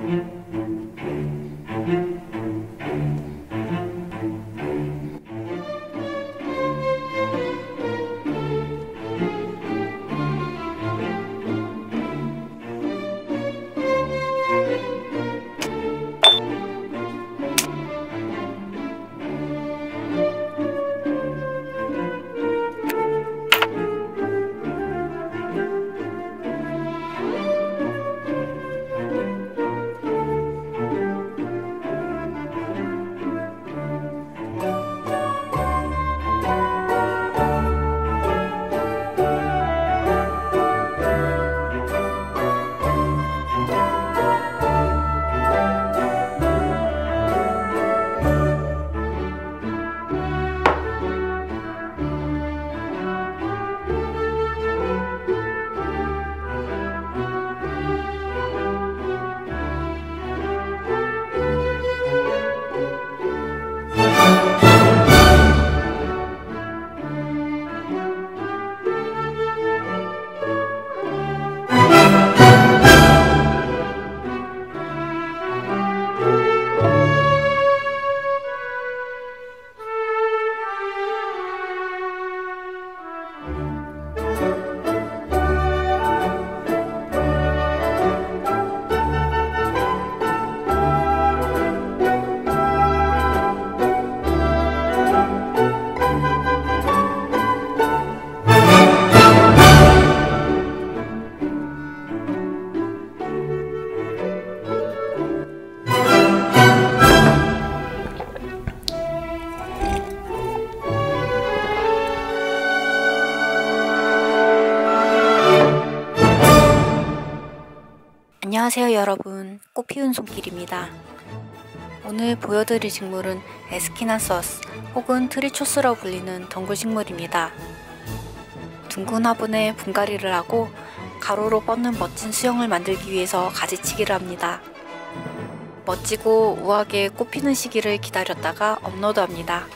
안녕하세요 여러분, 꽃피운 손길입니다. 오늘 보여드릴 식물은 에스키나서스 혹은 트리초스라고 불리는 덩굴식물입니다. 둥근 화분에 분갈이를 하고 가로로 뻗는 멋진 수영을 만들기 위해서 가지치기를 합니다. 멋지고 우아하게 꽃피는 시기를 기다렸다가 업로드합니다.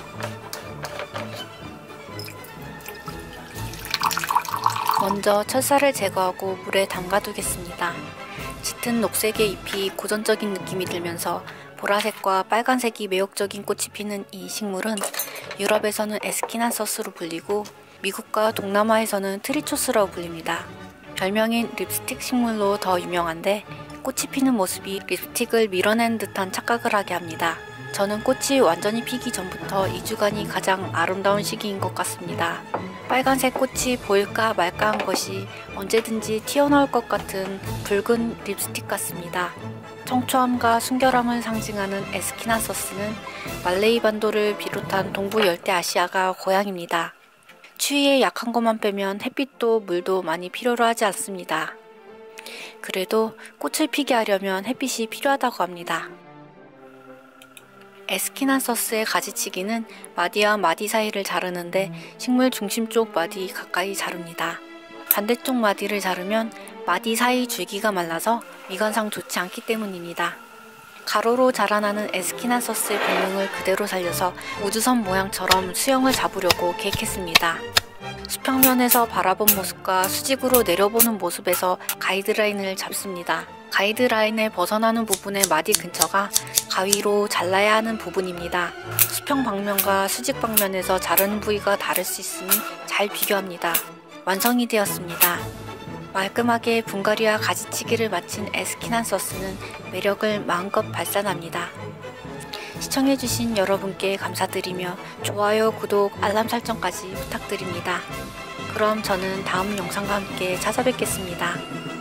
먼저 철사를 제거하고 물에 담가두겠습니다. 짙은 녹색의 잎이 고전적인 느낌이 들면서 보라색과 빨간색이 매혹적인 꽃이 피는 이 식물은 유럽에서는 에스키나서스로 불리고 미국과 동남아에서는 트리초스라고 불립니다. 별명인 립스틱 식물로 더 유명한데 꽃이 피는 모습이 립스틱을 밀어낸 듯한 착각을 하게 합니다. 저는 꽃이 완전히 피기 전부터 2주간이 가장 아름다운 시기인 것 같습니다. 빨간색 꽃이 보일까 말까 한 것이 언제든지 튀어나올 것 같은 붉은 립스틱 같습니다. 청초함과 순결함을 상징하는 에스키나서스는 말레이 반도를 비롯한 동부 열대아시아가 고향입니다. 추위에 약한 것만 빼면 햇빛도 물도 많이 필요로 하지 않습니다. 그래도 꽃을 피게 하려면 햇빛이 필요하다고 합니다. 에스키나서스의 가지치기는 마디와 마디 사이를 자르는데 식물 중심 쪽 마디 가까이 자릅니다. 반대쪽 마디를 자르면 마디 사이 줄기가 말라서 미관상 좋지 않기 때문입니다. 가로로 자라나는 에스키나서스의 본능을 그대로 살려서 우주선 모양처럼 수영을 잡으려고 계획했습니다. 수평면에서 바라본 모습과 수직으로 내려보는 모습에서 가이드라인을 잡습니다. 가이드라인을 벗어나는 부분의 마디 근처가 가위로 잘라야 하는 부분입니다. 수평 방면과 수직 방면에서 자르는 부위가 다를 수 있으니 잘 비교합니다. 완성이 되었습니다. 말끔하게 분갈이와 가지치기를 마친 에스키나서스는 매력을 마음껏 발산합니다. 시청해주신 여러분께 감사드리며 좋아요, 구독, 알람 설정까지 부탁드립니다. 그럼 저는 다음 영상과 함께 찾아뵙겠습니다.